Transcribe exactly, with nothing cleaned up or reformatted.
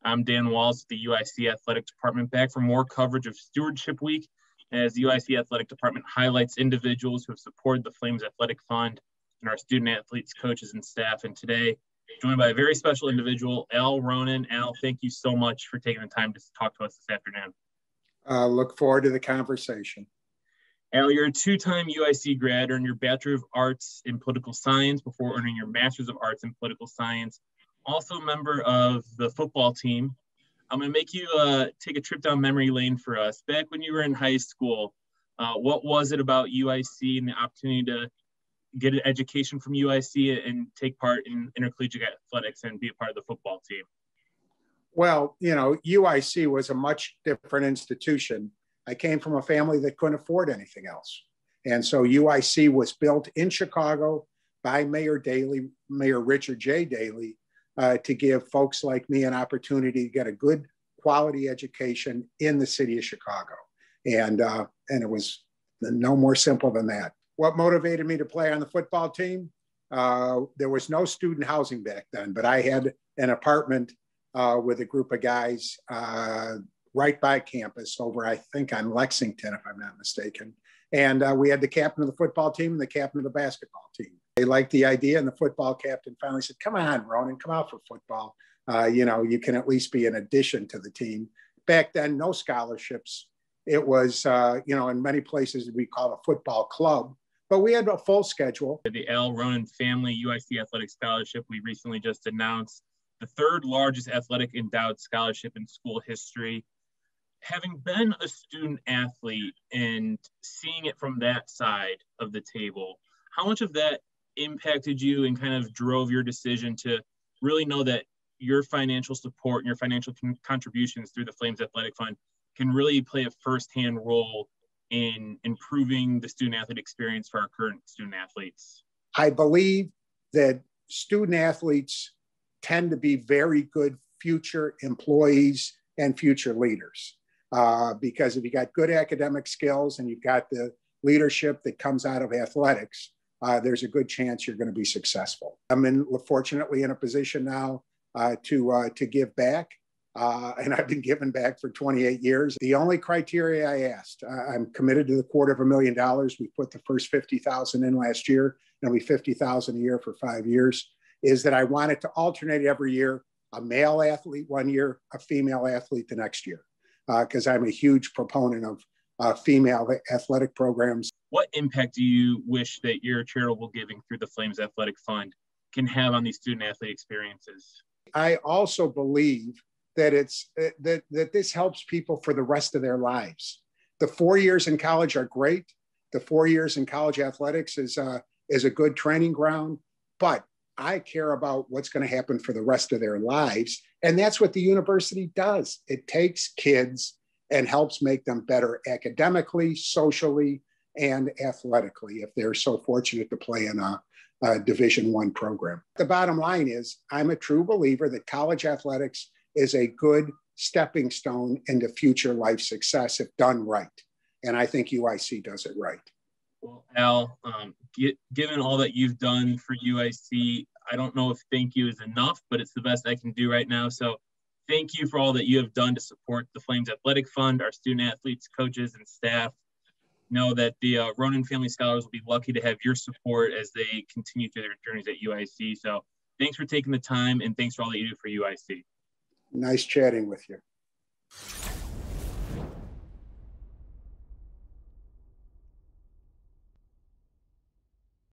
I'm Dan Walls with the U I C Athletic Department, back for more coverage of Stewardship Week as the U I C Athletic Department highlights individuals who have supported the Flames Athletic Fund and our student athletes, coaches, and staff. And today, joined by a very special individual, Al Ronan. Al, thank you so much for taking the time to talk to us this afternoon. Uh, look forward to the conversation. Al, you're a two-time U I C grad, earned your Bachelor of Arts in Political Science before earning your Master's of Arts in Political Science. Also a member of the football team. I'm going to make you uh, take a trip down memory lane for us. Back when you were in high school, uh, what was it about U I C and the opportunity to get an education from U I C and take part in intercollegiate athletics and be a part of the football team? Well, you know, U I C was a much different institution. I came from a family that couldn't afford anything else. And so U I C was built in Chicago by Mayor Daley, Mayor Richard J. Daley, uh, to give folks like me an opportunity to get a good quality education in the city of Chicago. And, uh, and it was no more simple than that. What motivated me to play on the football team? Uh, there was no student housing back then, but I had an apartment uh, with a group of guys uh, right by campus over, I think, on Lexington, if I'm not mistaken. And uh, we had the captain of the football team and the captain of the basketball team. They liked the idea, and the football captain finally said, come on, Ronan, come out for football. Uh, you know, you can at least be an addition to the team. Back then, no scholarships. It was, uh, you know, in many places we call a football club, but we had a full schedule. The Al Ronan Family U I C Athletic Scholarship we recently just announced, the third largest athletic endowed scholarship in school history. Having been a student athlete and seeing it from that side of the table, how much of that impacted you and kind of drove your decision to really know that your financial support and your financial con- contributions through the Flames Athletic Fund can really play a firsthand role in improving the student athlete experience for our current student athletes? I believe that student athletes tend to be very good future employees and future leaders. Uh, because if you got good academic skills and you've got the leadership that comes out of athletics, uh, there's a good chance you're going to be successful. I'm in, fortunately in a position now uh, to uh, to give back, uh, and I've been giving back for twenty-eight years. The only criteria I asked, uh, I'm committed to the quarter of a million dollars. We put the first fifty thousand in last year, and we fifty thousand a year for five years. Is that I wanted to alternate every year, a male athlete one year, a female athlete the next year. Because uh, I'm a huge proponent of uh, female athletic programs. What impact do you wish that your charitable giving through the Flames Athletic Fund can have on these student athlete experiences? I also believe that it's that that this helps people for the rest of their lives. The four years in college are great. The four years in college athletics is uh, is a good training ground, but I care about what's going to happen for the rest of their lives. And that's what the university does. It takes kids and helps make them better academically, socially, and athletically if they're so fortunate to play in a, a Division One program. The bottom line is I'm a true believer that college athletics is a good stepping stone into future life success if done right. And I think U I C does it right. Well, Al, um, get, given all that you've done for U I C, I don't know if thank you is enough, but it's the best I can do right now. So thank you for all that you have done to support the Flames Athletic Fund, our student athletes, coaches, and staff. Know that the uh, Ronan Family Scholars will be lucky to have your support as they continue through their journeys at U I C. So thanks for taking the time, and thanks for all that you do for U I C. Nice chatting with you.